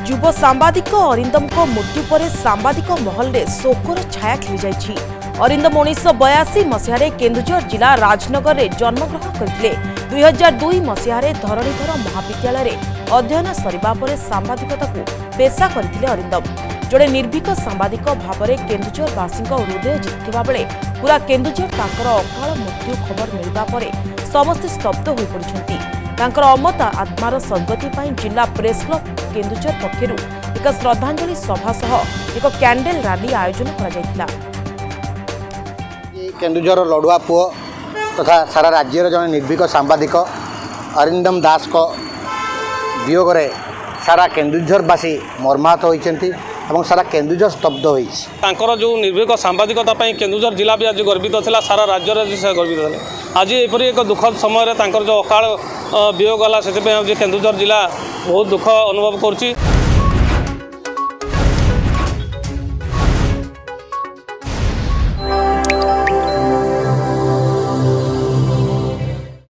युव सांबादिक अरिंदम को मृत्यु पर सांबादिक महल में शोकर छाया खेली जाइछि। अरिंदम 1982 मसीह केन्दुझर जिला राजनगर में जन्मग्रहण करते 2002 मसीह धरणीधर महाविद्यालय में अध्ययन सरिबा पर सांबादिकता को पेशा करथिले अरिंदम। जड़े निर्भीक सांबादिक भाव में केन्दुझरवासी हृदय जितिथिबा बेले पूरा केन्दुझर तांकर अकाल मृत्यु खबर मिलवा पर समस्ते स्तब्ध हो पड़िछन्ति। तांकर अमत आत्मार सद्गति पाई जिला प्रेस क्लब केन्दुझर पक्षरु एक श्रद्धांजलि सभा सह एक कैंडल रैली आयोजन करा जायतिला। केन्दुझर लड़ुआ पुओ तथा सारा राज्यर जन निर्भीक सांबादिक अरिंदम दास को वियोग सारा केन्दुझरवासी मर्माहत होइछन्ति এবং সারা কেন্দুঝর স্তব্ধ হয়েছে। তাঁকর যে নির্ভীক সাংবাদিকতা পাই কেন্দুঝর জিলা भी आज गर्वित था, सारा राज्य से गर्वित थे। आज एपरी एक दुखद समय तांकर जो अकाल वियोग गला से केन्दुझर जिला बहुत दुख अनुभव कर।